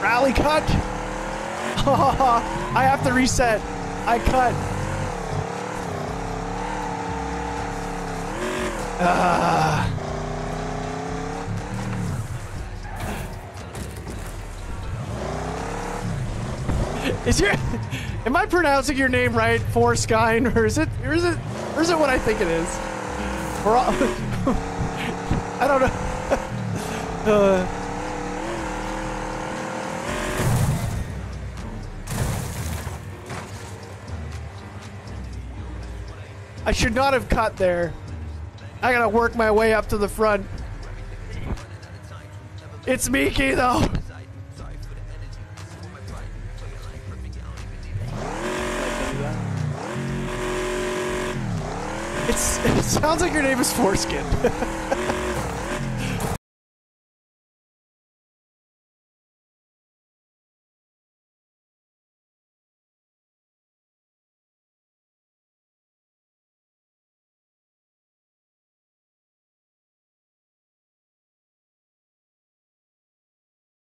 Rally cut. I have to reset. I cut. Is your am I pronouncing your name right, Forskine, or is it what I think it is? We're all I don't know. I should not have cut there. I gotta work my way up to the front. It's Miki though. It sounds like your name is Foreskin.